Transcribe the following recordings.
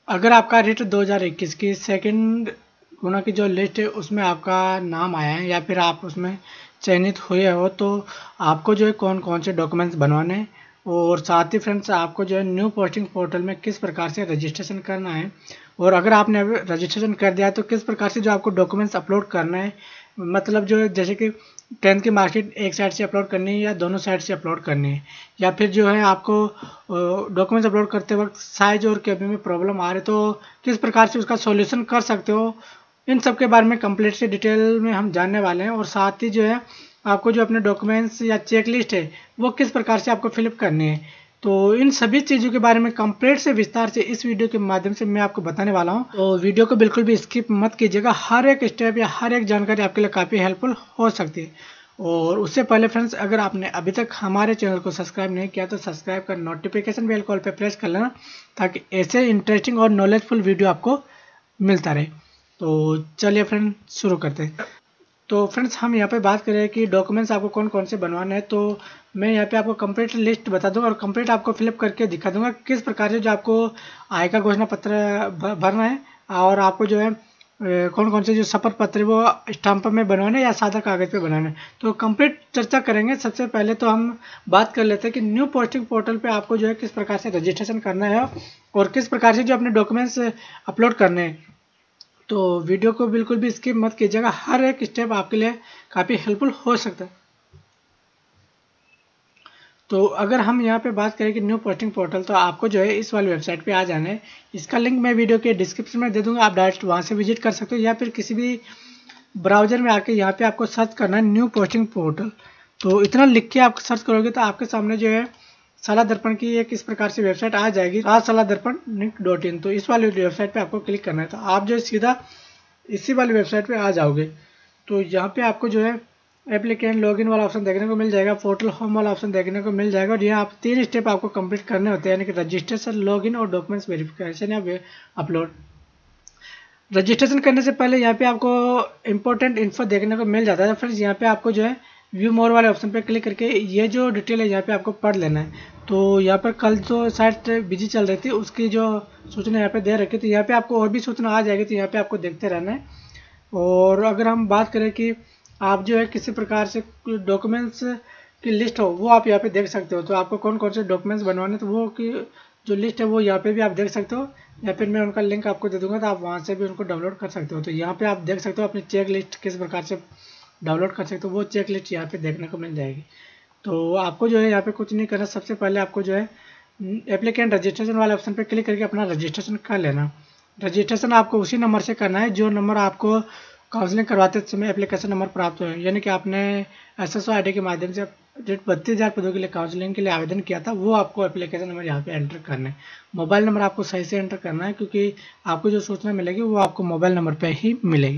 अगर आपका रिट 2021 की सेकंड गुना की जो लिस्ट है उसमें आपका नाम आया है या फिर आप उसमें चयनित हुए हो, तो आपको जो है कौन कौन से डॉक्यूमेंट्स बनवाने हैं और साथ ही फ्रेंड्स आपको जो है न्यू पोस्टिंग पोर्टल में किस प्रकार से रजिस्ट्रेशन करना है, और अगर आपने रजिस्ट्रेशन कर दिया है तो किस प्रकार से जो आपको डॉक्यूमेंट्स अपलोड करना है, मतलब जो है जैसे कि 10th की मार्कशीट एक साइड से अपलोड करनी है या दोनों साइड से अपलोड करनी है, या फिर जो है आपको डॉक्यूमेंट्स अपलोड करते वक्त साइज और केबी में प्रॉब्लम आ रही है तो किस प्रकार से उसका सॉल्यूशन कर सकते हो, इन सब के बारे में कंप्लीट से डिटेल में हम जानने वाले हैं। और साथ ही जो है आपको जो अपने डॉक्यूमेंट्स या चेक लिस्ट है वो किस प्रकार से आपको फिलअप करनी है, तो इन सभी चीज़ों के बारे में कंप्लीट से विस्तार से इस वीडियो के माध्यम से मैं आपको बताने वाला हूं। तो वीडियो को बिल्कुल भी स्किप मत कीजिएगा, हर एक स्टेप या हर एक जानकारी आपके लिए काफ़ी हेल्पफुल हो सकती है। और उससे पहले फ्रेंड्स, अगर आपने अभी तक हमारे चैनल को सब्सक्राइब नहीं किया तो सब्सक्राइब कर नोटिफिकेशन बेल कॉल पे प्रेस कर लेना, ताकि ऐसे इंटरेस्टिंग और नॉलेजफुल वीडियो आपको मिलता रहे। तो चलिए फ्रेंड शुरू करते हैं। तो फ्रेंड्स हम यहाँ पे बात करें कि डॉक्यूमेंट्स आपको कौन कौन से बनवाने हैं, तो मैं यहाँ पे आपको कंप्लीट लिस्ट बता दूंगा और कंप्लीट आपको फिलअप करके दिखा दूंगा किस प्रकार से जो आपको आय का घोषणा पत्र भरना है, और आपको जो है कौन कौन से जो शपथ पत्र वो स्टाम्प में बनवाने या सादा कागज पे बनाने। तो कंप्लीट चर्चा करेंगे। सबसे पहले तो हम बात कर लेते हैं कि न्यू पोस्टिंग पोर्टल पे आपको जो है किस प्रकार से रजिस्ट्रेशन करना है और किस प्रकार से जो अपने डॉक्यूमेंट्स अपलोड करने हैं। तो वीडियो को बिल्कुल भी स्किप मत कीजिएगा, हर एक स्टेप आपके लिए काफ़ी हेल्पफुल हो सकता है। तो अगर हम यहाँ पे बात करें कि न्यू पोस्टिंग पोर्टल, तो आपको जो है इस वाली वेबसाइट पे आ जाना है। इसका लिंक मैं वीडियो के डिस्क्रिप्शन में दे दूंगा, आप डायरेक्ट वहाँ से विजिट कर सकते हो या फिर किसी भी ब्राउजर में आके यहाँ पे आपको सर्च करना है न्यू पोस्टिंग पोर्टल। तो इतना लिख के आप सर्च करोगे तो आपके सामने जो है साला दर्पण की एक इस प्रकार से वेबसाइट आ जाएगी, राजसालादर्पण.in। तो इस वाली वेबसाइट पे आपको क्लिक करना है, तो आप जो सीधा इसी वाली वेबसाइट पे आ जाओगे। तो यहाँ पे आपको जो है एप्लीकेंट लॉगिन वाला ऑप्शन देखने को मिल जाएगा, पोर्टल होम वाला ऑप्शन देखने को मिल जाएगा, और यहाँ आप 3 स्टेप आपको कंप्लीट करने होते हैं, यानी कि रजिस्ट्रेशन, लॉगिन और डॉक्यूमेंट्स वेरिफिकेशन या अपलोड। रजिस्ट्रेशन करने से पहले यहाँ पे आपको इंपॉर्टेंट इन्फो देखने को मिल जाता है। फ्रेंड्स यहाँ पे आपको जो है व्यू मोर वाले ऑप्शन पे क्लिक करके ये जो डिटेल है यहाँ पे आपको पढ़ लेना है। तो यहाँ पर कल जो साइट बिजी चल रही थी उसकी जो सूचना यहाँ पे दे रखी, तो यहाँ पे आपको और भी सूचना आ जाएगी, तो यहाँ पे आपको देखते रहना है। और अगर हम बात करें कि आप जो है किसी प्रकार से डॉक्यूमेंट्स की लिस्ट हो वो आप यहाँ पे देख सकते हो, तो आपको कौन कौन से डॉक्यूमेंट्स बनवाने तो वो की जो लिस्ट है वो यहाँ पे भी आप देख सकते हो, या फिर मैं उनका लिंक आपको दे दूंगा तो आप वहाँ से भी उनको डाउनलोड कर सकते हो। तो यहाँ पे आप देख सकते हो अपनी चेक लिस्ट किस प्रकार से डाउनलोड कर सकते हो, वो चेक लिस्ट यहाँ पे देखने को मिल जाएगी। तो आपको जो है यहाँ पे कुछ नहीं करना, सबसे पहले आपको जो है एप्लीकेंट रजिस्ट्रेशन वाले ऑप्शन पे क्लिक करके अपना रजिस्ट्रेशन कर लेना। रजिस्ट्रेशन आपको उसी नंबर से करना है जो नंबर आपको काउंसलिंग करवाते समय एप्लीकेशन नंबर प्राप्त हो, यानी कि आपने SSO ID के माध्यम से 32,000 पदों के लिए काउंसलिंग के लिए आवेदन किया था, वो आपको एप्लीकेशन नंबर यहाँ पे एंटर करना है। मोबाइल नंबर आपको सही से एंटर करना है, क्योंकि आपको जो सूचना मिलेगी वो आपको मोबाइल नंबर पे ही मिलेगी।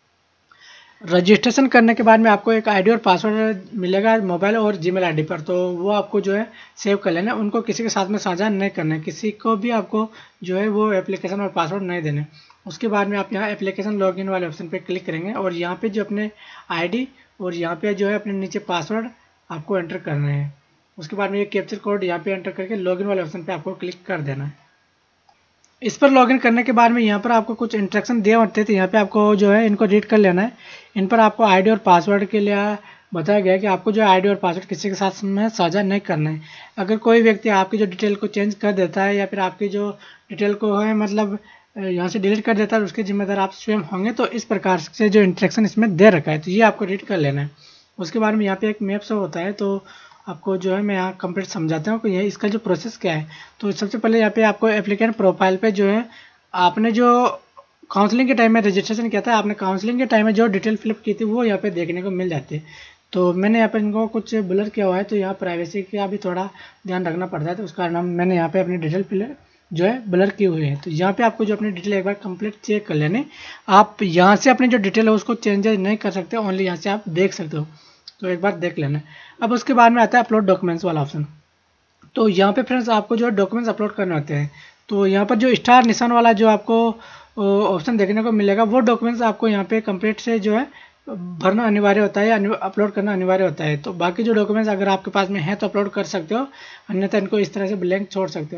रजिस्ट्रेशन करने के बाद में आपको एक आईडी और पासवर्ड मिलेगा मोबाइल और जीमेल आईडी पर, तो वो आपको जो है सेव कर लेना, उनको किसी के साथ में साझा नहीं करना है, किसी को भी आपको जो है वो एप्लीकेशन और पासवर्ड नहीं देने। उसके बाद में आप यहाँ एप्लीकेशन लॉगिन वाले ऑप्शन पे क्लिक करेंगे और यहाँ पे जो अपने आईडी और यहाँ पे जो है अपने नीचे पासवर्ड आपको एंटर करना है। उसके बाद में ये कैप्चर कोड यहाँ पे एंटर करके लॉगिन वाले ऑप्शन पे आपको क्लिक कर देना है। इस पर लॉगिन करने के बाद में यहाँ पर आपको कुछ इंस्ट्रक्शन दिए होते हैं, तो यहाँ पे आपको जो है इनको रीड कर लेना है। इन पर आपको आईडी और पासवर्ड के लिए बताया गया है कि आपको जो आईडी और पासवर्ड किसी के साथ में साझा नहीं करना है। अगर कोई व्यक्ति आपकी जो डिटेल को चेंज कर देता है या फिर आपकी जो डिटेल को है मतलब यहाँ से डिलीट कर देता है, उसके जिम्मेदार आप स्वयं होंगे। तो इस प्रकार से जो इंस्ट्रक्शन इसमें दे रखा है, तो ये आपको रीड कर लेना है। उसके बाद में यहाँ पे एक मैप शो होता है, तो आपको जो है मैं यहाँ कंप्लीट समझाता हूँ कि ये इसका जो प्रोसेस क्या है। तो सबसे पहले यहाँ पे आपको एप्लीकेंट प्रोफाइल पे जो है आपने जो काउंसलिंग के टाइम में रजिस्ट्रेशन किया था, आपने काउंसलिंग के टाइम में जो डिटेल फिलअप की थी वो यहाँ पे देखने को मिल जाती है। तो मैंने यहाँ पे इनको कुछ ब्लर किया हुआ है, तो यहाँ प्राइवेसी का भी थोड़ा ध्यान रखना पड़ता है, तो उस कारण मैंने यहाँ पे अपनी डिटेल फिलअप जो है ब्लर की हुई है। तो यहाँ पे आपको जो अपनी डिटेल एक बार कंप्लीट चेक कर लेने, आप यहाँ से अपनी जो डिटेल है उसको चेंजेस नहीं कर सकते, ओनली यहाँ से आप देख सकते हो, तो एक बार देख लेना। अब उसके बाद में आता है अपलोड डॉक्यूमेंट्स वाला ऑप्शन। तो यहाँ पे फ्रेंड्स आपको जो है डॉक्यूमेंट्स अपलोड करने होते हैं, तो यहाँ पर जो स्टार निशान वाला जो आपको ऑप्शन देखने को मिलेगा, वो डॉक्यूमेंट्स आपको यहाँ पे कंप्लीट से जो है भरना अनिवार्य होता है या अपलोड करना अनिवार्य होता है। तो बाकी जो डॉक्यूमेंट्स अगर आपके पास में है तो अपलोड कर सकते हो, अन्यथा इनको इस तरह से ब्लैंक छोड़ सकते हो।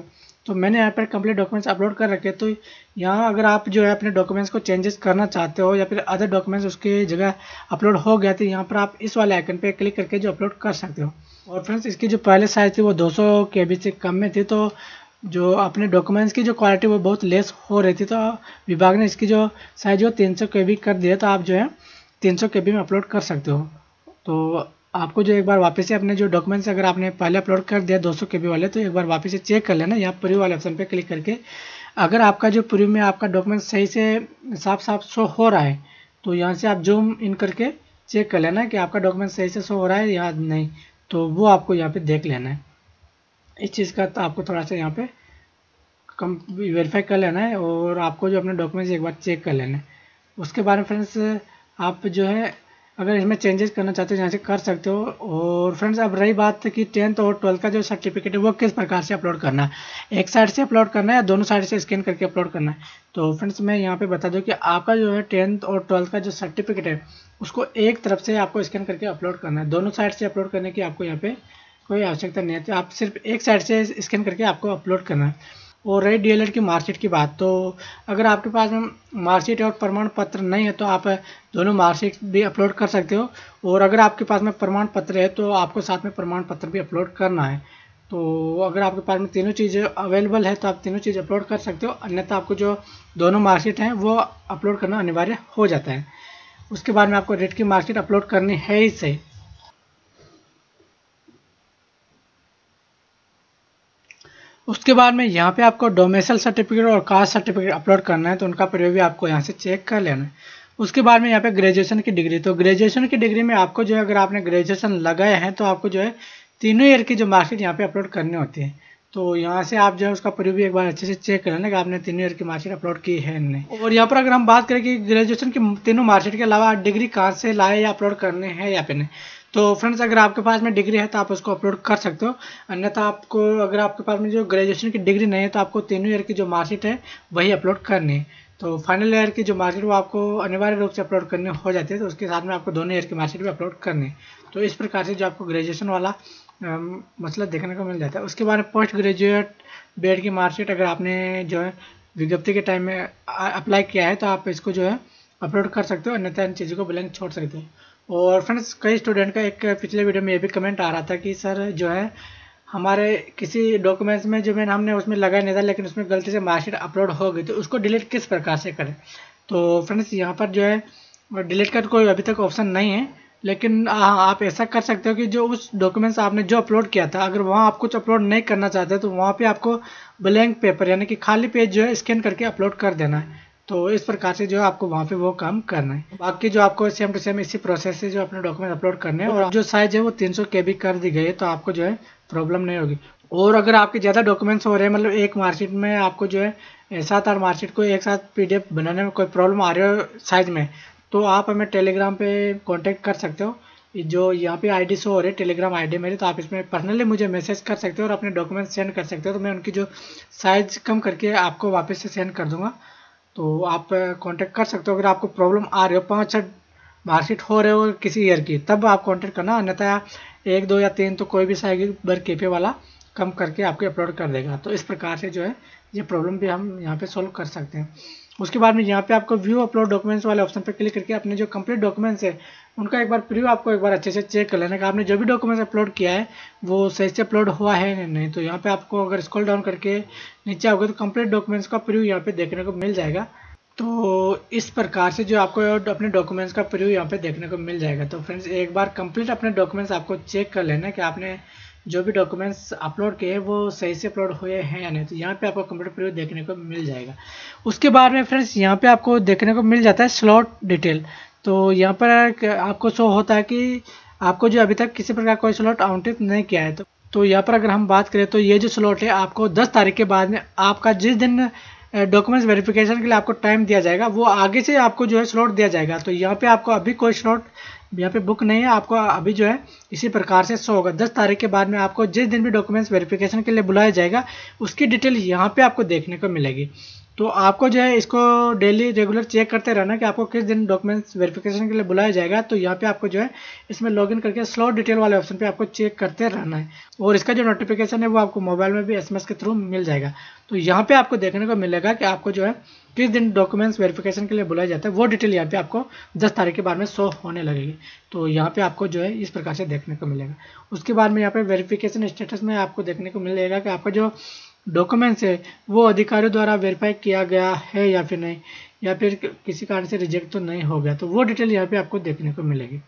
तो मैंने यहाँ पर कंप्लीट डॉक्यूमेंट्स अपलोड कर रखे। तो यहाँ अगर आप जो है अपने डॉक्यूमेंट्स को चेंजेस करना चाहते हो या फिर अदर डॉक्यूमेंट्स उसके जगह अपलोड हो गया तो यहाँ पर आप इस वाले आइकन पे क्लिक करके जो अपलोड कर सकते हो। और फ्रेंड्स इसकी जो पहले साइज थी वो 200 KB से कम में थी, तो जो अपने डॉक्यूमेंट्स की जो क्वालिटी वो बहुत लेस हो रही थी, तो विभाग ने इसकी जो साइज वो 300 KB कर दिया। तो आप जो है 300 KB में अपलोड कर सकते हो। तो आपको जो एक बार वापस से अपने जो डॉक्यूमेंट्स अगर आपने पहले अपलोड कर दिया 200 KB वाले, तो एक बार वापस से चेक कर लेना यहाँ प्रीव्यू वाले ऑप्शन पे क्लिक करके। अगर आपका जो प्रीव्यू में आपका डॉक्यूमेंट सही से साफ साफ शो हो रहा है तो यहाँ से आप जूम इन करके चेक कर लेना कि आपका डॉक्यूमेंट सही से शो हो रहा है या नहीं, तो वो आपको यहाँ पे देख लेना है। इस चीज़ का तो आपको थोड़ा सा यहाँ पे कम वेरीफाई कर लेना है और आपको जो अपने डॉक्यूमेंट्स एक बार चेक कर लेना है। उसके बाद में फ्रेंड्स आप जो है अगर इसमें चेंजेस करना चाहते हो यहाँ से कर सकते हो। और फ्रेंड्स अब रही बात कि 10th और 12th का जो सर्टिफिकेट है वो किस प्रकार से अपलोड करना है, एक साइड से अपलोड करना है या दोनों साइड से स्कैन करके अपलोड करना है। तो फ्रेंड्स मैं यहाँ पे बता दूँ कि आपका जो है 10th और 12th का जो सर्टिफिकेट है उसको एक तरफ से आपको स्कैन करके अपलोड करना है, दोनों साइड से अपलोड करने की आपको यहाँ पे कोई आवश्यकता नहीं है। तो आप सिर्फ एक साइड से स्कैन करके आपको अपलोड करना है। और रही DLED की मार्कशीट की बात, तो अगर आपके पास में मार्कशीट और प्रमाण पत्र नहीं है तो आप दोनों मार्कशीट भी अपलोड कर सकते हो। और अगर आपके पास में प्रमाण पत्र है तो आपको साथ में प्रमाण पत्र भी अपलोड करना है। तो अगर आपके पास में तीनों चीज़ें अवेलेबल है तो आप तीनों चीज़ अपलोड कर सकते हो, अन्यथा आपको जो दोनों मार्कशीट हैं वो अपलोड करना अनिवार्य हो जाता है। उसके बाद में आपको रेट की मार्कशीट अपलोड करनी है ही सही। उसके बाद में यहाँ पे आपको डोमेसाइल सर्टिफिकेट और कास्ट सर्टिफिकेट अपलोड करना है, तो उनका प्रयोग भी आपको यहाँ से चेक कर लेना है। उसके बाद में यहाँ पे ग्रेजुएशन की डिग्री, तो ग्रेजुएशन की डिग्री में आपको जो है अगर आपने ग्रेजुएशन लगाए हैं तो आपको जो है तीनों ईयर की जो मार्कशीट यहाँ पे अपलोड करनी होती है। तो यहाँ से आप जो है उसका प्रयोग भी एक बार अच्छे से चेक कर लेना कि आपने तीनों ईयर की मार्कशीट अपलोड की है नहीं। और यहाँ पर अगर हम बात करें कि ग्रेजुएशन की तीनों मार्कशीट के अलावा डिग्री कहाँ से लाए या अपलोड करने हैं या फिर नहीं, तो फ्रेंड्स अगर आपके पास में डिग्री है तो आप उसको अपलोड कर सकते हो, अन्यथा आपको अगर आपके पास में जो ग्रेजुएशन की डिग्री नहीं है तो आपको तीनों ईयर की जो मार्कशीट है वही अपलोड करनी है। तो फाइनल ईयर की जो मार्कशीट वो आपको अनिवार्य रूप से अपलोड करनी हो जाती है, तो उसके साथ में आपको दोनों ईयर की मार्कशीट भी अपलोड करनी है। तो इस प्रकार से जो आपको ग्रेजुएशन वाला मसला देखने को मिल जाता है। उसके बाद पोस्ट ग्रेजुएट बीएड की मार्कशीट अगर आपने जो है विज्ञप्ति के टाइम में अप्लाई किया है तो आप इसको जो है अपलोड कर सकते हो, अन्यथा इन चीज़ों को ब्लैंक छोड़ सकते हो। और फ्रेंड्स कई स्टूडेंट का एक पिछले वीडियो में ये भी कमेंट आ रहा था कि सर जो है हमारे किसी डॉक्यूमेंट्स में जो मैंने हमने उसमें लगाया नहीं था लेकिन उसमें गलती से मार्कशीट अपलोड हो गई, तो उसको डिलीट किस प्रकार से करें। तो फ्रेंड्स यहाँ पर जो है डिलीट का कोई अभी तक ऑप्शन नहीं है, लेकिन आप ऐसा कर सकते हो कि जो उस डॉक्यूमेंट्स आपने जो अपलोड किया था अगर वहाँ आप कुछ अपलोड नहीं करना चाहते तो वहाँ पे आपको ब्लैंक पेपर यानी कि खाली पेज जो है स्कैन करके अपलोड कर देना है। तो इस प्रकार से जो है आपको वहाँ पे वो काम करना है। बाकी जो आपको सेम टू सेम इसी प्रोसेस से जो अपने डॉक्यूमेंट अपलोड करने हैं और जो साइज है वो 300 KB कर दी गई है, तो आपको जो है प्रॉब्लम नहीं होगी। और अगर आपके ज़्यादा डॉक्यूमेंट्स हो रहे हैं, मतलब एक मार्कशीट में आपको जो है 7-8 मार्कशीट को एक साथ PDF बनाने में कोई प्रॉब्लम आ रही हो साइज में, तो आप हमें टेलीग्राम पे कांटेक्ट कर सकते हो। जो यहाँ पे ID शो हो रही है टेलीग्राम ID मेरी, तो आप इसमें पर्सनली मुझे मैसेज कर सकते हो और अपने डॉक्यूमेंट सेंड कर सकते हो, तो मैं उनकी जो साइज कम करके आपको वापस से सेंड कर दूँगा। तो आप कांटेक्ट कर सकते हो। अगर आपको प्रॉब्लम आ रही हो 5-6 मार्कशीट हो रहे हो किसी ईयर की, तब आप कांटेक्ट करना, अन्यथा 1, 2 या 3 तो कोई भी साइज बर KP वाला कम करके आपके अपलोड कर देगा। तो इस प्रकार से जो है ये प्रॉब्लम भी हम यहाँ पे सॉल्व कर सकते हैं। उसके बाद में यहाँ पे आपको व्यू अपलोड डॉक्यूमेंट्स वाले ऑप्शन पे क्लिक करके अपने जो कंप्लीट डॉक्यूमेंट्स है उनका एक बार प्रीव्यू आपको एक बार अच्छे से चेक कर लेना कि आपने जो भी डॉक्यूमेंट्स अपलोड किया है वो सही से अपलोड हुआ है या नहीं। तो यहाँ पे आपको अगर स्क्रॉल डाउन करके नीचे आओगे तो कंप्लीट डॉक्यूमेंट्स का प्रीव्यू यहाँ पे देखने को मिल जाएगा। तो इस प्रकार से जो आपको अपने डॉक्यूमेंट्स का प्रीव्यू यहाँ पे देखने को मिल जाएगा। तो फ्रेंड्स एक बार कंप्लीट अपने डॉक्यूमेंट्स आपको चेक कर लेना कि आपने जो भी डॉक्यूमेंट्स अपलोड किए वो सही से अपलोड हुए हैं या नहीं। तो यहाँ पे आपको कंप्लीट प्रीव्यू देखने को मिल जाएगा। उसके बाद में फ्रेंड्स यहाँ पे आपको देखने को मिल जाता है स्लॉट डिटेल। तो यहाँ पर आपको शो होता है कि आपको जो अभी तक किसी प्रकार कोई स्लॉट आवंटित नहीं किया है। तो यहाँ पर अगर हम बात करें तो ये जो स्लॉट है आपको 10 तारीख के बाद में आपका जिस दिन डॉक्यूमेंट्स वेरिफिकेशन के लिए आपको टाइम दिया जाएगा वो आगे से आपको जो है स्लॉट दिया जाएगा। तो यहाँ पे आपको अभी कोई स्लॉट यहाँ पे बुक नहीं है, आपको अभी जो है इसी प्रकार से शो होगा। 10 तारीख के बाद में आपको जिस दिन भी डॉक्यूमेंट्स वेरिफिकेशन के लिए बुलाया जाएगा उसकी डिटेल यहाँ पे आपको देखने को मिलेगी। तो आपको जो है इसको डेली रेगुलर चेक करते रहना कि आपको किस दिन डॉक्यूमेंट्स वेरिफिकेशन के लिए बुलाया जाएगा। तो यहाँ पे आपको जो है इसमें लॉगिन करके स्लॉट डिटेल वाले ऑप्शन पे आपको चेक करते रहना है, और इसका जो नोटिफिकेशन है वो आपको मोबाइल में भी एसएमएस के थ्रू मिल जाएगा। तो यहाँ पे आपको देखने को मिलेगा कि आपको जो है किस दिन डॉक्यूमेंट्स वेरिफिकेशन के लिए बुलाया जाता है, वो डिटेल यहाँ पे आपको 10 तारीख के बाद में शो होने लगेगी। तो यहाँ पे आपको जो है इस प्रकार से देखने को मिलेगा। उसके बाद में यहाँ पे वेरिफिकेशन स्टेटस में आपको देखने को मिलेगा कि आपका जो डॉक्यूमेंट्स है वो अधिकारियों द्वारा वेरीफाई किया गया है या फिर नहीं, या फिर किसी कारण से रिजेक्ट तो नहीं हो गया, तो वो डिटेल यहाँ पे आपको देखने को मिलेगी।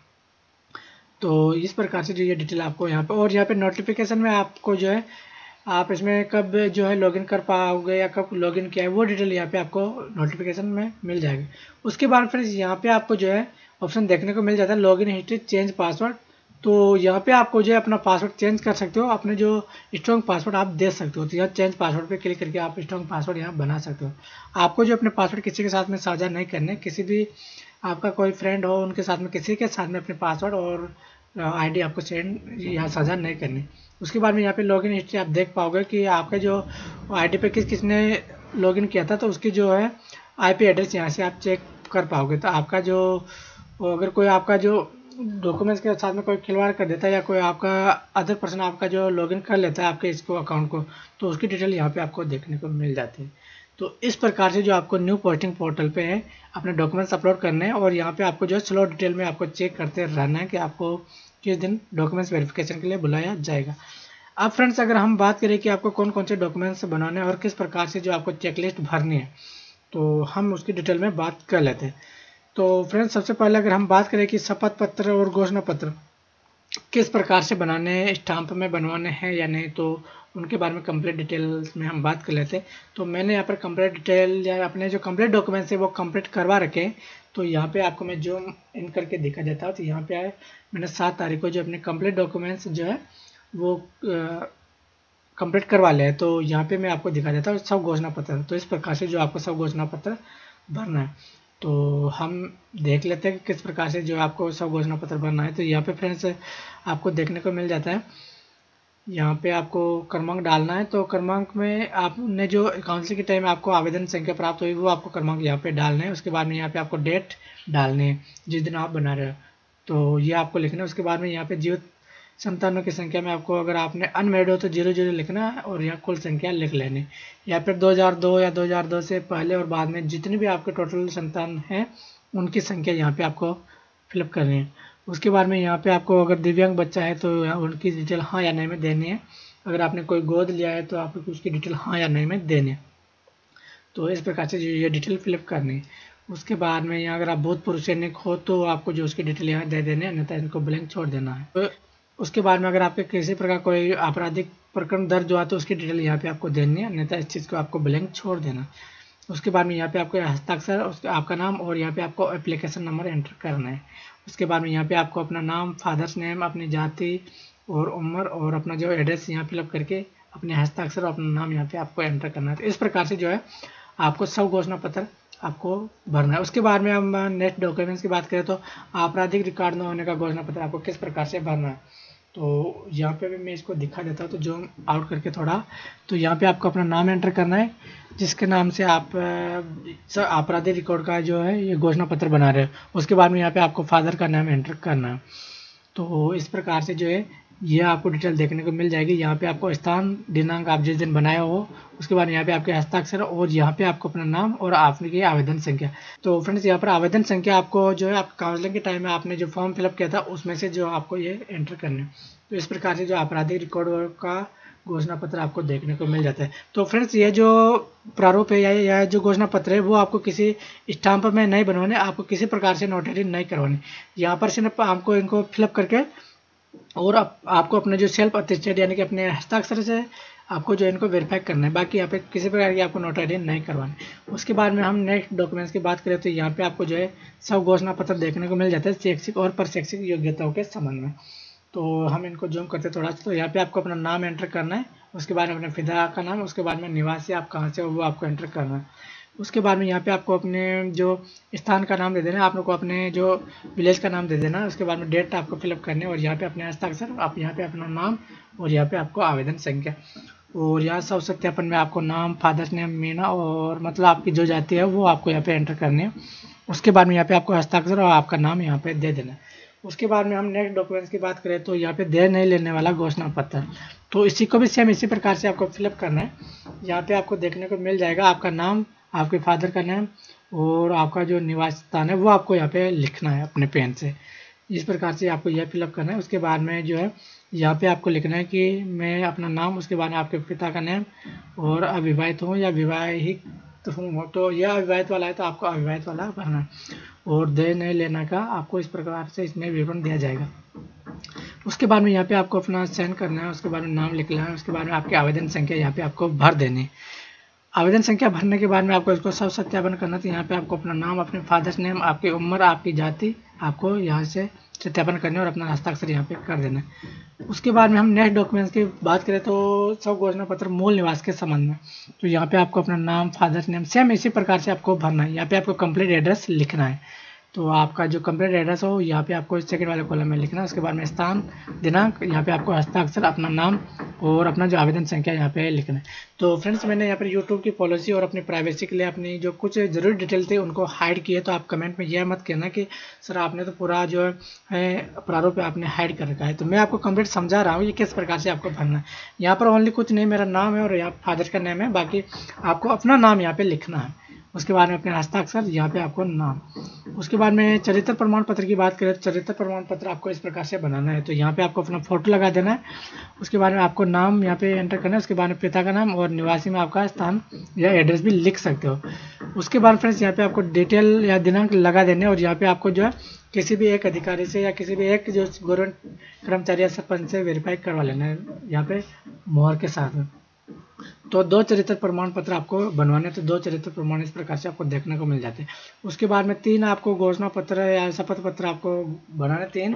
तो इस प्रकार से जो ये डिटेल आपको यहाँ पे, और यहाँ पे नोटिफिकेशन में आपको जो है आप इसमें कब जो है लॉगिन कर पाओगे या कब लॉगिन किया है वो डिटेल यहाँ पे आपको नोटिफिकेशन में मिल जाएगी। उसके बाद फिर यहाँ पे आपको जो है ऑप्शन देखने को मिल जाता है लॉगिन हिस्ट्री चेंज पासवर्ड। तो यहाँ पे आपको जो है अपना पासवर्ड चेंज कर सकते हो, अपने जो स्ट्रॉन्ग पासवर्ड आप दे सकते हो। तो यहाँ चेंज पासवर्ड पे क्लिक करके आप स्ट्रॉन्ग पासवर्ड यहाँ बना सकते हो। आपको जो अपने पासवर्ड किसी के साथ में साझा नहीं करने, किसी भी आपका कोई फ्रेंड हो उनके साथ में किसी के साथ में अपने पासवर्ड और आईडी आपको सेंड यहाँ साझा नहीं करनी। उसके बाद में यहाँ पे लॉगिन हिस्ट्री आप देख पाओगे कि आपका जो आईडी पे किसने लॉगिन किया था, तो उसकी जो है आईपी एड्रेस यहाँ से आप चेक कर पाओगे। तो आपका जो अगर कोई आपका जो डॉक्यूमेंट्स के साथ में कोई खिलवाड़ कर देता है या कोई आपका अदर पर्सन आपका जो लॉगिन कर लेता है आपके इसको अकाउंट को, तो उसकी डिटेल यहाँ पे आपको देखने को मिल जाती है। तो इस प्रकार से जो आपको न्यू पोस्टिंग पोर्टल पे है अपने डॉक्यूमेंट्स अपलोड करने हैं, और यहाँ पे आपको जो है स्लो डिटेल में आपको चेक करते रहना है कि आपको किस दिन डॉक्यूमेंट्स वेरिफिकेशन के लिए बुलाया जाएगा। अब फ्रेंड्स अगर हम बात करें कि आपको कौन कौन से डॉक्यूमेंट्स बनाने हैं और किस प्रकार से जो आपको चेकलिस्ट भरनी है, तो हम उसकी डिटेल में बात कर लेते हैं। तो फ्रेंड्स सबसे पहले अगर हम बात करें कि शपथ पत्र और घोषणा पत्र किस प्रकार से बनाने हैं, स्टाम्प में बनवाने हैं या नहीं, तो उनके बारे में कंप्लीट डिटेल्स में हम बात कर लेते हैं। तो मैंने यहाँ पर कंप्लीट डिटेल या अपने जो कंप्लीट डॉक्यूमेंट्स है वो कंप्लीट करवा रखे हैं। तो यहाँ पे आपको मैं जूम इन करके दिखा देता हूँ। तो यहाँ पे आए मैंने 7 तारीख को जो अपने कंप्लीट डॉक्यूमेंट्स जो है वो कंप्लीट करवा लिया है। तो यहाँ पे मैं आपको दिखा देता हूँ सब घोषणा पत्र। तो इस प्रकार से जो आपको सब घोषणा पत्र भरना है, तो हम देख लेते हैं कि किस प्रकार से जो आपको सब घोषणा पत्र भरना है। तो यहाँ पे फ्रेंड्स आपको देखने को मिल जाता है, यहाँ पे आपको क्रमांक डालना है। तो क्रमांक में आपने जो काउंसिल के टाइम आपको आवेदन संख्या प्राप्त हुई वो आपको क्रमांक यहाँ पे डालना है। उसके बाद में यहाँ पे आपको डेट डालनी है जिस दिन आप बना रहे हो, तो ये आपको लिखना है। उसके बाद में यहाँ पे जीवित संतानों की संख्या में आपको अगर आपने अनमेरिड हो तो 00 लिखना है और यहाँ कुल संख्या लिख लेनी, या फिर 2002 या 2002 से पहले और बाद में जितनी भी आपके टोटल संतान हैं उनकी संख्या यहाँ पे आपको फिलअप करनी है। उसके बाद में यहाँ पे आपको अगर दिव्यांग बच्चा है तो उनकी डिटेल हाँ या नहीं में देनी है। अगर आपने कोई गोद लिया है तो आपको उसकी डिटेल हाँ या नहीं में देनी है। तो इस प्रकार से ये डिटेल फिलअप करनी है। उसके बाद में यहाँ अगर आप भूतपूर्व सैनिक हो तो आपको जो उसकी डिटेल यहाँ दे देने, अन्यथा इनको ब्लैंक छोड़ देना है। तो उसके बाद में अगर आपके किसी प्रकार कोई आपराधिक प्रकरण दर्ज हुआ तो उसकी डिटेल यहाँ पे आपको देनी है, अन्यथा इस चीज़ को आपको ब्लैंक छोड़ देना। उसके बाद में यहाँ पे आपको हस्ताक्षर, उसका आपका नाम और यहाँ पे आपको एप्लीकेशन नंबर एंटर करना है। उसके बाद में यहाँ पे आपको अपना नाम, फादर्स नेम, अपनी जाति और उम्र और अपना जो एड्रेस यहाँ फिलअप करके अपने हस्ताक्षर और अपना नाम यहाँ पे आपको एंटर करना है। तो इस प्रकार से जो है आपको सब घोषणा पत्र आपको भरना है। उसके बाद में हम नेक्स्ट डॉक्यूमेंट्स की बात करें तो आपराधिक रिकॉर्ड न होने का घोषणा पत्र आपको किस प्रकार से भरना है। तो यहाँ पे भी मैं इसको दिखा देता हूँ, तो जूम आउट करके थोड़ा, तो यहाँ पे आपको अपना नाम एंटर करना है जिसके नाम से आप आपराधिक रिकॉर्ड का जो है ये घोषणा पत्र बना रहे हो। उसके बाद में यहाँ पे आपको फादर का नाम एंटर करना है। तो इस प्रकार से जो है ये आपको डिटेल देखने को मिल जाएगी। यहाँ पे आपको स्थान, दिनांक आप जिस दिन बनाए हो, उसके बाद यहाँ पे आपके हस्ताक्षर और यहाँ पे आपको अपना नाम और आपकी आवेदन संख्या। तो फ्रेंड्स यहाँ पर आवेदन संख्या आपको जो है आप काउंसलिंग के टाइम में आपने जो फॉर्म फिलअप किया था उसमें से जो आपको ये एंटर करना है। तो इस प्रकार से जो आपराधिक रिकॉर्ड का घोषणा पत्र आपको देखने को मिल जाता है। तो फ्रेंड्स ये जो प्रारूप है या जो घोषणा पत्र है वो आपको किसी स्टाम्प में नहीं बनवाने, आपको किसी प्रकार से नोटरी नहीं करवाने। यहाँ पर सिर्फ आपको इनको फिलअप करके और आपको अपने जो सेल्फ अटेस्टेड यानी कि अपने हस्ताक्षर से आपको जो इनको वेरीफाई करना है। बाकी यहाँ पे किसी प्रकार की आपको नोटरी नहीं करवानी। उसके बाद में हम नेक्स्ट डॉक्यूमेंट्स की बात करें तो यहाँ पे आपको जो है सब घोषणा पत्र देखने को मिल जाता है शैक्षिक और प्रशैक्षिक योग्यताओं के संबंध में। तो हम इनको जूम करते थोड़ा सा, तो यहाँ पे आपको अपना नाम एंटर करना है। उसके बाद में अपने पिता का नाम, उसके बाद में निवासी आप कहाँ से हो वो आपको एंटर करना है। उसके बाद में यहाँ पे आपको अपने जो स्थान का नाम दे देना है, आप लोग को अपने जो विलेज का नाम दे देना है। उसके बाद में डेट आपको फिलअप करनी है और यहाँ पे अपने हस्ताक्षर, आप यहाँ पे अपना नाम और यहाँ पे आपको आवेदन संख्या। और यहाँ सब सत्यापन में आपको नाम, फादर्स नेम, मीना और मतलब आपकी जो जाति है वो आपको यहाँ पे एंटर करनी है। उसके बाद में यहाँ पे आपको हस्ताक्षर और आपका नाम यहाँ पे दे देना है। उसके बाद में हम नेक्स्ट डॉक्यूमेंट्स की बात करें तो यहाँ पे देर नहीं लेने वाला घोषणा पत्र, तो इसी को भी सेम इसी प्रकार से आपको फिलअप करना है। यहाँ पे आपको देखने को मिल जाएगा आपका नाम, आपके फादर का नाम और आपका जो निवास स्थान है वो आपको यहाँ पे लिखना है अपने पेन से। इस प्रकार से आपको यह फिलअप करना है। उसके बाद में जो है यहाँ पे आपको लिखना है कि मैं अपना नाम, उसके बाद में आपके पिता का नाम और अविवाहित हूँ या विवाहित हूँ, तो यह अविवाहित वाला है तो आपको अविवाहित वाला भरना है। और देर नहीं लेना का आपको इस प्रकार से इसमें विवरण दिया जाएगा। उसके बाद में यहाँ पे आपको अपना सेंड करना है, उसके बाद में नाम लिखना है, उसके बाद में आपकी आवेदन संख्या यहाँ पे आपको भर देनी है। आवेदन संख्या भरने के बाद में आपको इसको सब सत्यापन करना, तो यहाँ पे आपको अपना नाम, अपने फादर्स नेम, आपकी उम्र, आपकी जाति आपको यहाँ से सत्यापन करने और अपना हस्ताक्षर यहाँ पे कर देना है। उसके बाद में हम नेक्स्ट डॉक्यूमेंट्स की बात करें तो सब घोषणा पत्र मूल निवास के संबंध में, तो यहाँ पे आपको अपना नाम, फादर्स नेम सेम इसी प्रकार से आपको भरना है। यहाँ पे आपको कंप्लीट एड्रेस लिखना है, तो आपका जो कंप्लीट एड्रेस हो यहाँ पे आपको सेकंड वाले कॉलम में लिखना है। उसके बाद में स्थान, दिनांक, यहाँ पे आपको हस्ताक्षर, अपना नाम और अपना जो आवेदन संख्या यहाँ पे लिखना है। तो फ्रेंड्स मैंने यहाँ पर यूट्यूब की पॉलिसी और अपनी प्राइवेसी के लिए अपनी जो कुछ जरूरी डिटेल थे उनको हाइड किए, तो आप कमेंट में यह मत कहना कि सर आपने तो पूरा जो है प्रारूप आपने हाइड कर रखा है। तो मैं आपको कंप्लीट समझा रहा हूँ ये किस प्रकार से आपको भरना है। यहाँ पर ओनली कुछ नहीं, मेरा नाम है और यहाँ फादर का नेम है, बाकी आपको अपना नाम यहाँ पे लिखना है। उसके बाद में अपने हस्ताक्षर, यहाँ पे आपको नाम। उसके बाद में चरित्र प्रमाण पत्र की बात करें तो चरित्र प्रमाण पत्र आपको इस प्रकार से बनाना है, तो यहाँ पे आपको अपना फोटो लगा देना है। उसके बाद में आपको नाम यहाँ पे एंटर करना है, उसके बाद में पिता का नाम और निवासी में आपका स्थान या एड्रेस भी लिख सकते हो। उसके बाद फ्रेंड्स यहाँ पे आपको डिटेल या दिनांक लगा देने और यहाँ पे आपको जो है किसी भी एक अधिकारी से या किसी भी एक जो गवर्नमेंट कर्मचारी या सरपंच से वेरीफाई करवा लेना है यहाँ पे मोहर के साथ में। तो 2 चरित्र प्रमाण पत्र आपको बनवाने, तो 2 चरित्र प्रमाण इस प्रकार से आपको देखने को मिल जाते हैं। उसके बाद में 3 आपको घोषणा पत्र या शपथ पत्र आपको बनाना 3,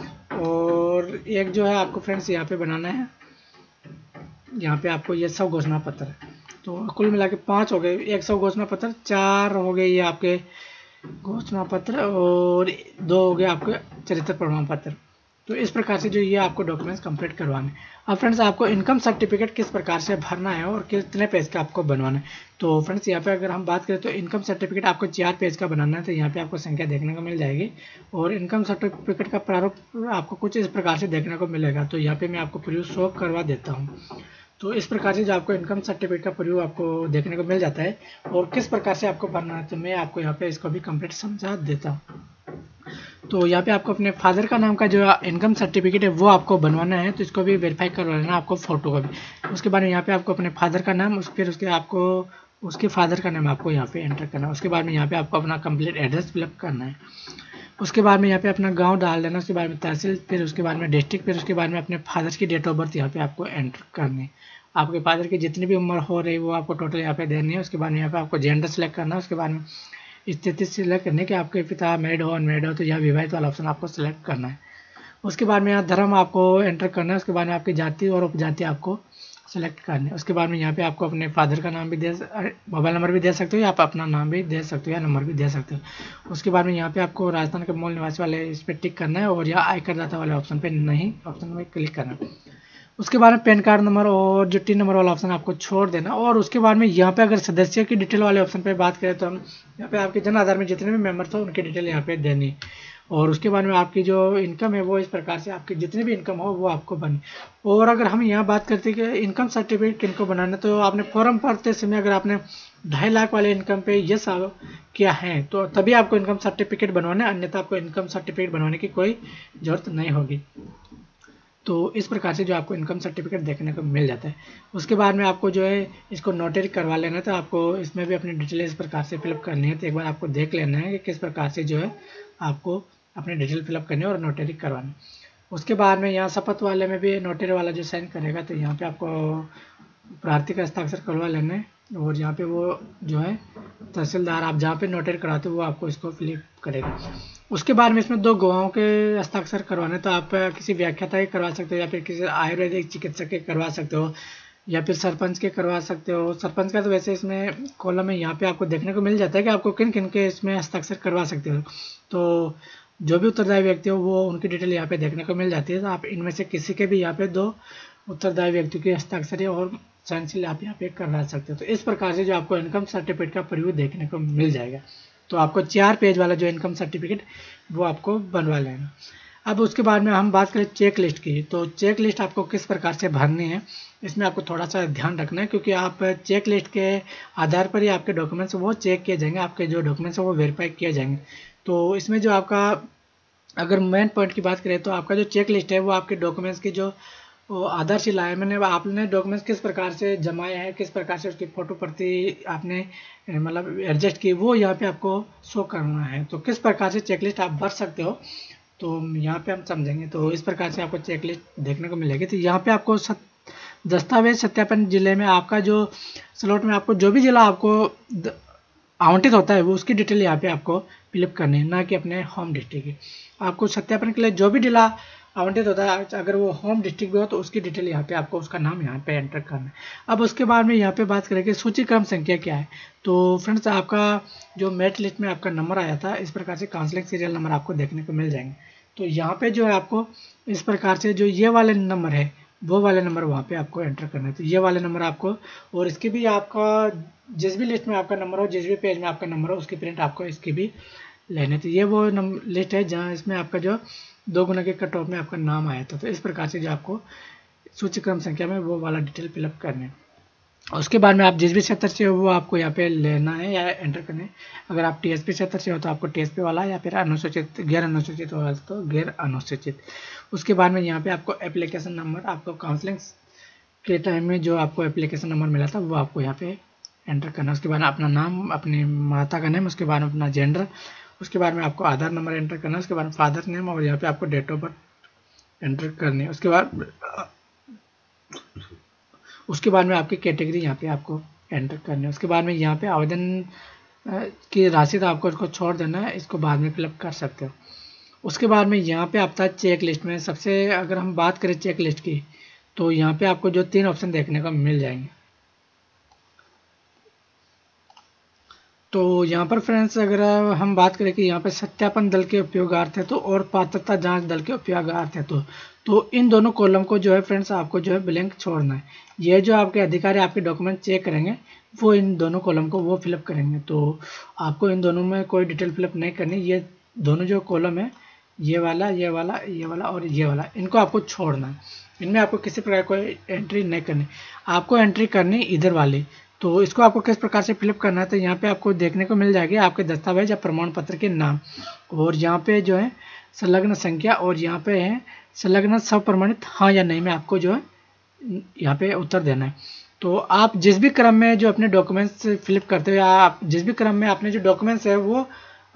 और एक जो है आपको फ्रेंड्स यहाँ पे बनाना है, यहाँ पे आपको ये सब घोषणा पत्र, तो कुल मिला के 5 हो गए। 100 घोषणा पत्र, 4 हो गए ये आपके घोषणा पत्र और 2 हो गए आपके चरित्र प्रमाण पत्र। तो इस प्रकार से जो ये आपको डॉक्यूमेंट्स कंप्लीट करवाने। अब फ्रेंड्स आपको इनकम सर्टिफिकेट किस प्रकार से भरना है और कितने पेज का आपको बनवाना है, तो फ्रेंड्स यहाँ पे अगर हम बात करें तो इनकम सर्टिफिकेट आपको 4 पेज का बनाना है, तो यहाँ पे आपको संख्या देखने को मिल जाएगी। और इनकम सर्टिफिकेट का प्रारूप आपको कुछ इस प्रकार से देखने को मिलेगा, तो यहाँ पे मैं आपको प्रीव्यू शो करवा देता हूँ। तो इस प्रकार से जो आपको इनकम सर्टिफिकेट का प्रीव्यू आपको देखने को मिल जाता है और किस प्रकार से आपको भरना है, तो मैं आपको यहाँ पे इसको भी कंप्लीट समझा देता हूँ। तो यहाँ पे आपको अपने फादर का नाम का जो इनकम सर्टिफिकेट है वो आपको बनवाना है, तो इसको भी वेरीफाई करवा लेना आपको फोटो का भी। उसके बाद यहाँ पे आपको अपने फादर का नाम, फिर उसके आपको उसके फादर का नाम आपको यहाँ पे एंटर करना है। उसके बाद में यहाँ पे आपको अपना कंप्लीट एड्रेस फिलअप करना है। उसके बाद में यहाँ पे अपना गांव डाल देना, उसके बाद में तहसील, फिर उसके बाद में डिस्ट्रिक्ट, फिर उसके बाद में अपने फादर की डेट ऑफ बर्थ यहाँ पे आपको एंटर करनी है। आपके फादर की जितनी भी उम्र हो रही वो आपको टोटल यहाँ पे देनी है। उसके बाद में यहाँ पे आपको जेंडर सेलेक्ट करना है। उसके बाद में स्थिति सिलेक्ट करने के आपके पिता मैरिड हो अनमैरिड हो, तो यह विवाहित वाला ऑप्शन आपको सेलेक्ट करना है। उसके बाद में यहाँ धर्म आपको एंटर करना है। उसके बाद में आपकी जाति और उपजाति आपको सेलेक्ट करना है। उसके बाद में यहाँ पे आपको अपने फादर का नाम भी मोबाइल नंबर भी दे सकते हो या आप अपना नाम भी दे सकते हो या नंबर भी दे सकते हो। उसके बाद में यहाँ पे आपको राजस्थान के मूल निवासी वाले इस पर टिक करना है और यहाँ आयकर दाता वाले ऑप्शन पे नहीं ऑप्शन में क्लिक करना है। उसके बाद में पैन कार्ड नंबर और जो टिन नंबर वाला ऑप्शन आपको छोड़ देना। और उसके बाद में यहाँ पे अगर सदस्य की डिटेल वाले ऑप्शन पे बात करें तो हम यहाँ पे आपके जन आधार में जितने भी मेंबर थे उनकी डिटेल यहाँ पे देनी। और उसके बाद में आपकी जो इनकम है वो इस प्रकार से आपकी जितनी भी इनकम हो वो आपको बनी। और अगर हम यहाँ बात करते हैं कि इनकम सर्टिफिकेट किनको बनाना, तो आपने फॉर्म भरते समय अगर आपने 2.5 लाख वाले इनकम पे यस किया है तो तभी आपको इनकम सर्टिफिकेट बनवाना है, अन्यथा आपको इनकम सर्टिफिकेट बनवाने की कोई जरूरत नहीं होगी। तो इस प्रकार से जो आपको इनकम सर्टिफिकेट देखने को मिल जाता है। उसके बाद में आपको जो है इसको नोटरी करवा लेना है, तो आपको इसमें भी अपनी डिटेल इस प्रकार से फिलअप करनी है। तो एक बार आपको देख लेना है कि किस प्रकार से जो है आपको अपनी डिटेल फिलअप करनी है और नोटरी करवानी। उसके बाद में यहाँ शपथ वाले में भी नोटरी वाला जो साइन करेगा तो यहाँ पे आपको प्रार्थी का हस्ताक्षर करवा लेना है। और यहाँ पे वो जो है तहसीलदार आप जहाँ पे नोटरी कराते हो वो आपको इसको फिलअप करेगा। उसके बाद में इसमें 2 गवाहों के हस्ताक्षर करवाने, तो आप किसी व्याख्याता के करवा सकते हो या फिर किसी आयुर्वेदिक चिकित्सक के करवा सकते हो या फिर सरपंच के करवा सकते हो। सरपंच का तो वैसे इसमें कॉलम में यहाँ पे आपको देखने को मिल जाता है कि आपको किन किन के इसमें हस्ताक्षर करवा सकते हो। तो जो भी उत्तरदायी व्यक्ति हो वो उनकी डिटेल यहाँ पे देखने को मिल जाती है। तो आप इनमें से किसी के भी यहाँ पे 2 उत्तरदायी व्यक्तियों के हस्ताक्षर और सहनशील आप यहाँ पे करवा सकते हो। तो इस प्रकार से जो आपको इनकम सर्टिफिकेट का प्रीव्यू देखने को मिल जाएगा। तो आपको 4 पेज वाला जो इनकम सर्टिफिकेट वो आपको बनवा लेना। अब उसके बाद में हम बात करें चेक लिस्ट की, तो चेक लिस्ट आपको किस प्रकार से भरनी है इसमें आपको थोड़ा सा ध्यान रखना है, क्योंकि आप चेक लिस्ट के आधार पर ही आपके डॉक्यूमेंट्स वो चेक किए जाएंगे, आपके जो डॉक्यूमेंट्स हैं वो वेरीफाई किए जाएंगे। तो इसमें जो आपका अगर मेन पॉइंट की बात करें तो आपका जो चेक लिस्ट है वो आपके डॉक्यूमेंट्स की जो आधारशिला है, मैंने आपने डॉक्यूमेंट्स किस प्रकार से जमाए हैं, किस प्रकार से उसकी फोटो प्रति आपने मतलब एडजस्ट की, वो यहाँ पे आपको शो करना है। तो किस प्रकार से चेकलिस्ट आप भर सकते हो तो यहाँ पे हम समझेंगे। तो इस प्रकार से आपको चेकलिस्ट देखने को मिलेगी। तो यहाँ पे आपको दस्तावेज सत्यापन जिले में आपका जो स्लॉट में आपको जो भी जिला आपको आवंटित होता है वो उसकी डिटेल यहाँ पे आपको फिलअप करनी है, ना कि अपने होम डिस्ट्रिक्ट की। आपको सत्यापन के लिए जो भी जिला आवंटित होता है अगर वो होम डिस्ट्रिक्ट भी हो तो उसकी डिटेल यहाँ पे आपको उसका नाम यहाँ पे एंटर करना है। अब उसके बाद में यहाँ पे बात करें कि सूची क्रम संख्या क्या है। तो फ्रेंड्स आपका जो मेरिट लिस्ट में आपका नंबर आया था इस प्रकार से काउंसलिंग सीरियल नंबर आपको देखने को मिल जाएंगे। तो यहाँ पे जो है आपको इस प्रकार से जो ये वाले नंबर है वो वाले नंबर वहाँ पे आपको एंटर करना है। तो ये वाले नंबर आपको, और इसकी भी आपका जिस भी लिस्ट में आपका नंबर हो, जिस भी पेज में आपका नंबर हो उसकी प्रिंट आपको इसकी भी लेने। तो ये वो लिस्ट है जहाँ इसमें आपका जो 2 गुना के कट ऑफ में आपका नाम आया था। तो इस प्रकार से जो आपको सूची क्रम संख्या में वो वाला डिटेल फिलअप करना है। उसके बाद में आप जिस भी क्षेत्र से हो वो आपको यहाँ पे लेना है या एंटर करना है। अगर आप टीएसपी क्षेत्र से हो तो आपको टीएसपी वाला, या फिर अनुसूचित गैर अनुसूचित हो तो गैर अनुसूचित। उसके बाद में यहाँ पे आपको एप्लीकेशन नंबर, आपको काउंसलिंग के टाइम में जो आपको एप्लीकेशन नंबर मिला था वो आपको यहाँ पे एंटर करना। उसके बाद अपना नाम, अपनी माता का नेम, उसके बाद अपना जेंडर, उसके बाद में आपको आधार नंबर एंटर करना है, उसके बाद फादर नेम और यहाँ पे आपको डेट ऑफ बर्थ एंटर करनी है। उसके बाद में आपकी कैटेगरी यहाँ पे आपको एंटर करनी है। उसके बाद में यहाँ पे आवेदन की राशि तो आपको इसको छोड़ देना है, इसको बाद में फिलअप कर सकते हो। उसके बाद में यहाँ पे आपका चेक लिस्ट में सबसे अगर हम बात करें चेक लिस्ट की तो यहाँ पे आपको जो 3 ऑप्शन देखने को मिल जाएंगे। तो यहाँ पर फ्रेंड्स अगर हम बात करें कि यहाँ पे सत्यापन दल के उपयोगार्थ है तो और पात्रता जांच दल के उपयोगार्थ है तो इन दोनों कॉलम को जो है फ्रेंड्स आपको जो है ब्लैंक छोड़ना है। ये जो आपके अधिकारी आपके डॉक्यूमेंट चेक करेंगे वो इन दोनों कॉलम को वो फिलअप करेंगे। तो आपको इन दोनों में कोई डिटेल फिलअप नहीं करनी। ये दोनों जो कॉलम है ये वाला, ये वाला, ये वाला और ये वाला, इनको आपको छोड़ना है। इनमें आपको किसी प्रकार कोई एंट्री नहीं करनी, आपको एंट्री करनी इधर वाली। तो इसको आपको किस प्रकार से फिलअप करना है तो यहाँ पे आपको देखने को मिल जाएगी आपके दस्तावेज या प्रमाण पत्र के नाम, और यहाँ पे जो है संलग्न संख्या, और यहाँ पे है संलग्न स्वप्रमाणित हाँ या नहीं में आपको जो है यहाँ पे उत्तर देना है। तो आप जिस भी क्रम में जो अपने डॉक्यूमेंट्स फिलअप करते हो या आप जिस भी क्रम में अपने जो डॉक्यूमेंट्स है वो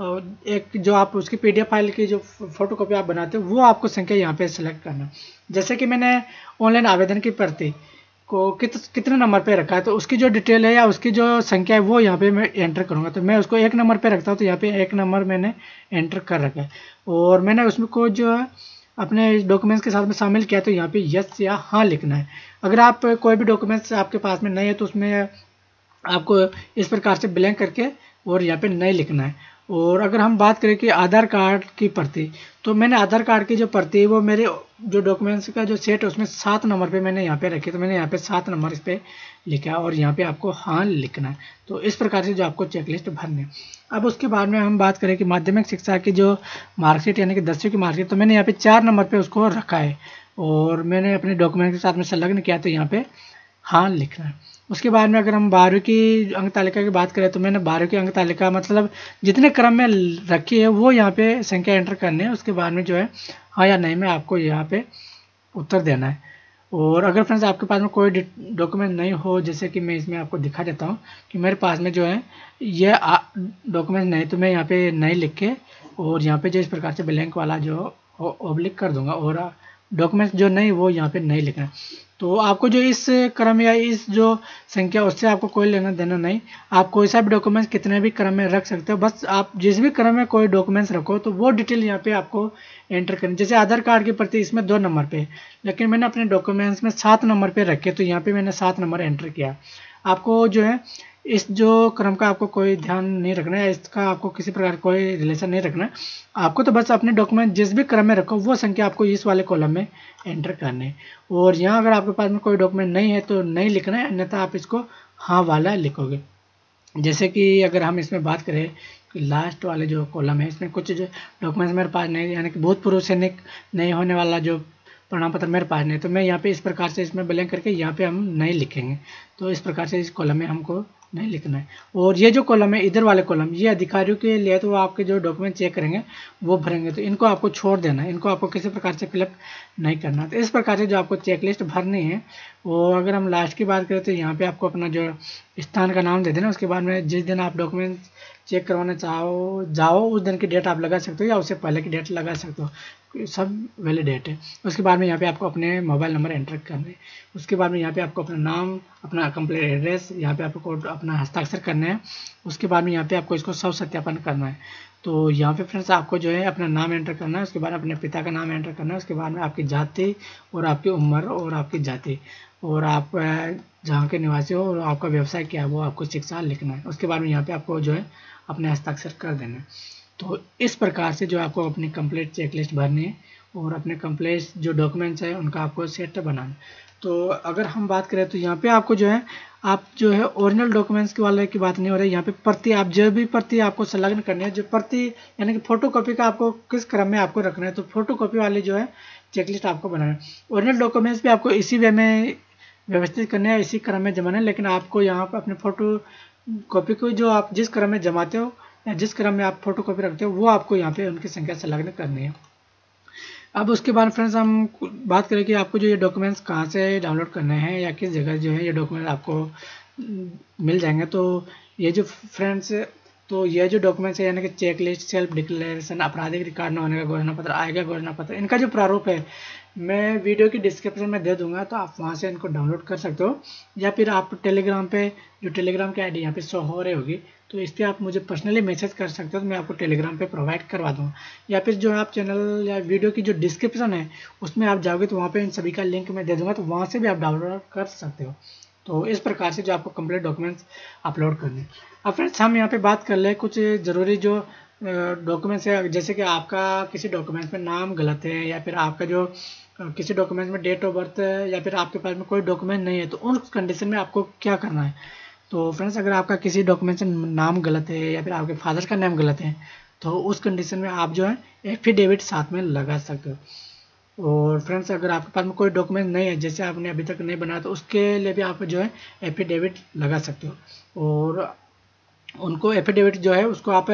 एक जो आप उसकी पीडीएफ फाइल की जो फोटोकॉपी आप बनाते हो वो आपको संख्या यहाँ पे सेलेक्ट करना। जैसे कि मैंने ऑनलाइन आवेदन की प्रति को कितने नंबर पे रखा है तो उसकी जो डिटेल है या उसकी जो संख्या है वो यहाँ पे मैं एंटर करूँगा। तो मैं उसको 1 नंबर पे रखता हूँ तो यहाँ पे 1 नंबर मैंने एंटर कर रखा है, और मैंने उसमें को जो है अपने डॉक्यूमेंट्स के साथ में शामिल किया तो यहाँ पे यस या हाँ लिखना है। अगर आप कोई भी डॉक्यूमेंट्स आपके पास में नहीं है तो उसमें आपको इस प्रकार से ब्लैंक करके और यहाँ पे नहीं लिखना है। और अगर हम बात करें कि आधार कार्ड की प्रति, तो मैंने आधार कार्ड की जो प्रति वो मेरे जो डॉक्यूमेंट्स का जो सेट है उसमें 7 नंबर पे मैंने यहाँ पे रखी, तो मैंने यहाँ पे 7 नंबर इस पर लिखा और यहाँ पे आपको हाँ लिखना है। तो इस प्रकार से जो आपको चेकलिस्ट भरनी है। अब उसके बाद में हम बात करें कि माध्यमिक शिक्षा की जो मार्कशीट यानी कि 10वीं की मार्कशीट, तो मैंने यहाँ पे 4 नंबर पे उसको रखा है और मैंने अपने डॉक्यूमेंट के साथ में संलग्न किया तो यहाँ पे हाँ लिखना है। उसके बाद में अगर हम 12वीं की अंक तालिका की बात करें तो मैंने 12वीं की अंक तालिका मतलब जितने क्रम में रखी है वो यहाँ पे संख्या एंटर करनी है। उसके बाद में जो है हाँ या नहीं में आपको यहाँ पे उत्तर देना है। और अगर फ्रेंड्स आपके पास में कोई डॉक्यूमेंट नहीं हो, जैसे कि मैं इसमें आपको दिखा देता हूँ कि मेरे पास में जो है ये डॉक्यूमेंट नहीं, तो मैं यहाँ पे नहीं लिख के और यहाँ पे जो इस प्रकार से ब्लैंक वाला जो ओब्लिक कर दूंगा और डॉक्यूमेंट्स जो नहीं वो यहाँ पे नहीं लिखना है। तो आपको जो इस क्रम या इस जो संख्या उससे आपको कोई लेना देना नहीं। आप कोई सा भी डॉक्यूमेंट्स कितने भी क्रम में रख सकते हो, बस आप जिस भी क्रम में कोई डॉक्यूमेंट्स रखो तो वो डिटेल यहाँ पे आपको एंटर करनी। जैसे आधार कार्ड की प्रति इसमें 2 नंबर पे, लेकिन मैंने अपने डॉक्यूमेंट्स में 7 नंबर पे रखे तो यहाँ पे मैंने 7 नंबर एंटर किया। आपको जो है इस जो क्रम का आपको कोई ध्यान नहीं रखना है, इसका आपको किसी प्रकार कोई रिलेशन नहीं रखना है। आपको तो बस अपने डॉक्यूमेंट जिस भी क्रम में रखो वो संख्या आपको इस वाले कॉलम में एंटर करनी है। और यहाँ अगर आपके पास में कोई डॉक्यूमेंट नहीं है तो नहीं लिखना है, अन्यथा आप इसको हाँ वाला लिखोगे। जैसे कि अगर हम इसमें बात करें कि लास्ट वाले जो कॉलम है इसमें कुछ जो डॉक्यूमेंट्स मेरे पास नहीं, यानी कि भूतपूर्व सैनिक नहीं होने वाला जो प्रमाण पत्र मेरे पास नहीं, तो मैं यहाँ पे इस प्रकार से इसमें ब्लैंक करके यहाँ पे हम नहीं लिखेंगे। तो इस प्रकार से इस कॉलम में हमको नहीं लिखना है। और ये जो कॉलम है इधर वाले कॉलम, ये अधिकारियों के लिए, तो वो आपके जो डॉक्यूमेंट चेक करेंगे वो भरेंगे, तो इनको आपको छोड़ देना है, इनको आपको किसी प्रकार से फिलअप नहीं करना। तो इस प्रकार से जो आपको चेकलिस्ट भरनी है। और अगर हम लास्ट की बात करें तो यहाँ पे आपको अपना जो स्थान का नाम दे देना। उसके बाद में जिस दिन आप डॉक्यूमेंट चेक करवाना जाओ उस दिन की डेट आप लगा सकते हो या उससे पहले की डेट लगा सकते हो, सब वैलिड डेट है। उसके बाद में यहाँ पे आपको अपने मोबाइल नंबर एंटर करना है। उसके बाद में यहाँ पे आपको अपना नाम, अपना कंप्लीट एड्रेस, यहाँ पे आपको अपना हस्ताक्षर करना है। उसके बाद में यहाँ पे आपको इसको सब सत्यापन करना है। तो यहाँ पे फ्रेंड्स आपको जो है अपना नाम एंटर करना है, उसके बाद अपने पिता का नाम एंटर करना है, उसके बाद में आपकी जाति और आपकी उम्र और आपकी जाति और आप जहाँ के निवासी हो और आपका व्यवसाय क्या है वो आपको शिक्षा लिखना है। उसके बाद में यहाँ पे आपको जो है अपने हस्ताक्षर कर देना है। तो इस प्रकार से जो आपको अपनी कंप्लीट चेकलिस्ट भरनी है और अपने कंप्लीट जो डॉक्यूमेंट्स है उनका आपको सेट बनाना है। तो अगर हम बात करें तो यहाँ पे आपको जो है आप जो है ओरिजिनल डॉक्यूमेंट्स के वाले की बात नहीं हो रही, यहाँ पे प्रति, आप जो भी प्रति आपको संलग्न करनी है, जो प्रति यानी कि फोटो कॉपी का आपको किस क्रम में आपको रखना है, तो फोटो कॉपी वाली जो है चेकलिस्ट आपको बनाना है। ओरिजिनल डॉक्यूमेंट्स भी आपको इसी वे में व्यवस्थित करने हैं, इसी क्रम में जमाना है, लेकिन आपको यहाँ पर अपने फोटो कॉपी को जो आप जिस क्रम में जमाते हो या जिस क्रम में आप फोटो कॉपी रखते हो वो आपको यहाँ पे उनकी संख्या संलग्न करनी है। अब उसके बाद फ्रेंड्स हम बात करें कि आपको जो ये डॉक्यूमेंट्स कहाँ से डाउनलोड करने हैं या किस जगह जो है ये डॉक्यूमेंट आपको मिल जाएंगे। तो ये जो फ्रेंड्स, तो ये जो डॉक्यूमेंट्स है यानी कि चेकलिस्ट, सेल्फ डिक्लेरेशन, आपराधिक रिकॉर्ड न होने का घोषणा पत्र, आयकर घोषणा पत्र, इनका जो प्रारूप है मैं वीडियो की डिस्क्रिप्शन में दे दूंगा, तो आप वहां से इनको डाउनलोड कर सकते हो। या फिर आप टेलीग्राम पे, जो टेलीग्राम की आईडी यहाँ पे शो हो रही होगी, तो इस पर आप मुझे पर्सनली मैसेज कर सकते हो, तो मैं आपको टेलीग्राम पे प्रोवाइड करवा दूँगा। या फिर जो आप चैनल या वीडियो की जो डिस्क्रिप्शन है उसमें आप जाओगे तो वहाँ पे इन सभी का लिंक मैं दे दूँगा, तो वहाँ से भी आप डाउनलोड कर सकते हो। तो इस प्रकार से जो आपको कंप्लीट डॉक्यूमेंट्स अपलोड करने। अब फ्रेंड्स हम यहाँ पे बात कर ले कुछ ज़रूरी जो डॉक्यूमेंट्स है, जैसे कि आपका किसी डॉक्यूमेंट्स में नाम गलत है या फिर आपका जो किसी डॉक्यूमेंट में डेट ऑफ बर्थ है या फिर आपके पास में कोई डॉक्यूमेंट नहीं है, तो उन कंडीशन में आपको क्या करना है। तो फ्रेंड्स अगर आपका किसी डॉक्यूमेंट में नाम गलत है या फिर आपके फादर का नाम गलत है, तो उस कंडीशन में आप जो है एफिडेविट साथ में लगा सकते हो। और फ्रेंड्स अगर आपके पास में कोई डॉक्यूमेंट नहीं है, जैसे आपने अभी तक नहीं बनाया, तो उसके लिए भी आप जो है एफिडेविट लगा सकते हो। और उनको एफिडेविट जो है उसको आप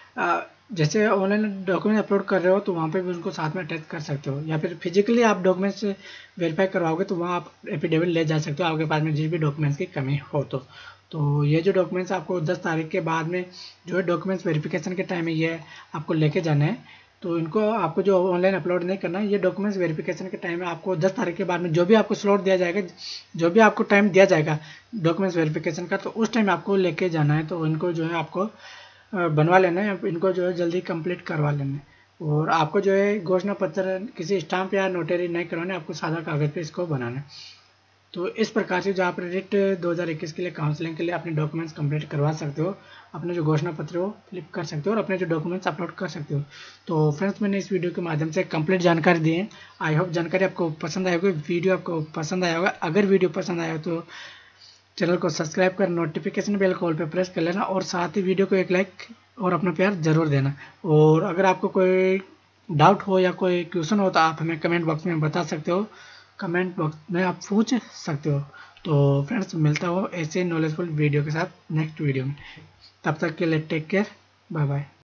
जैसे ऑनलाइन डॉक्यूमेंट अपलोड कर रहे हो तो वहाँ पे भी उनको साथ में अटैच कर सकते हो, या फिर फिजिकली आप डॉक्यूमेंट्स वेरीफाई करवाओगे तो वहाँ आप एफिडेविट ले जा सकते हो आपके पास में जिस भी डॉक्यूमेंट्स की कमी हो। तो ये जो डॉक्यूमेंट्स आपको 10 तारीख के बाद में जो है डॉक्यूमेंट्स वेरिफिकेशन के टाइम में ये आपको लेके जाना है, तो इनको आपको जो ऑनलाइन अपलोड नहीं करना है। ये डॉक्यूमेंट्स वेरिफिकेशन के टाइम में आपको 10 तारीख के बाद में जो भी आपको स्लॉट दिया जाएगा, जो भी आपको टाइम दिया जाएगा डॉक्यूमेंट्स वेरिफिकेशन का, तो उस टाइम आपको लेके जाना है। तो इनको जो है आपको बनवा लेना है, इनको जो है जल्दी कंप्लीट करवा लेना है। और आपको जो है घोषणा पत्र किसी स्टाम्प या नोटरी नहीं करवाना है, आपको सादा कागज़ पे इसको बनाना है। तो इस प्रकार से जो आप रेडिट 2021 के लिए काउंसलिंग के लिए अपने डॉक्यूमेंट्स कंप्लीट करवा सकते हो, अपने जो घोषणा पत्र हो फ्लिप कर सकते हो और अपने जो डॉक्यूमेंट्स अपलोड कर सकते हो। तो फ्रेंड्स मैंने इस वीडियो के माध्यम से कंप्लीट जानकारी दी है। आई होप जानकारी आपको पसंद आएगी, वीडियो आपको पसंद आया होगा। अगर वीडियो पसंद आया तो चैनल को सब्सक्राइब कर नोटिफिकेशन बेल कॉल पे प्रेस कर लेना और साथ ही वीडियो को एक लाइक और अपना प्यार जरूर देना। और अगर आपको कोई डाउट हो या कोई क्वेश्चन हो तो आप हमें कमेंट बॉक्स में बता सकते हो, कमेंट बॉक्स में आप पूछ सकते हो। तो फ्रेंड्स मिलता हो ऐसे नॉलेजफुल वीडियो के साथ नेक्स्ट वीडियो में, तब तक के लिए टेक केयर, बाय बाय।